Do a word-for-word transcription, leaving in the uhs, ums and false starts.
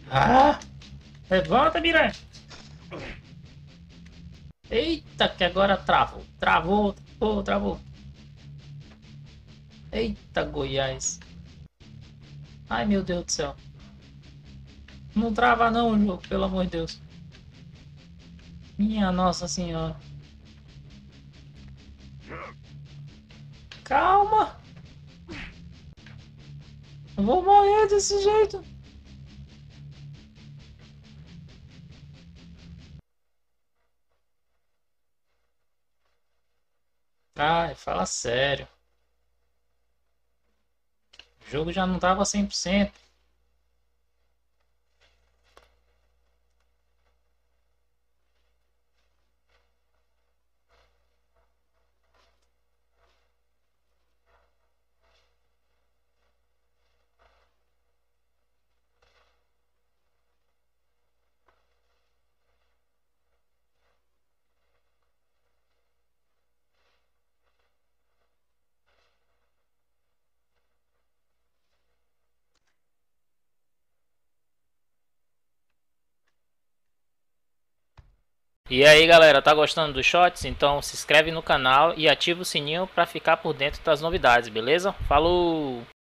Ah! Levanta, Miranha! Eita, que agora travou. Travou, travou, travou. Eita, Goiás. Ai, meu Deus do céu. Não trava não, jogo, pelo amor de Deus. Minha Nossa Senhora. Calma. Eu vou morrer desse jeito. Ai, fala sério. O jogo já não tava cem por cento. E aí galera, tá gostando dos shots? Então se inscreve no canal e ativa o sininho para ficar por dentro das novidades, beleza? Falou!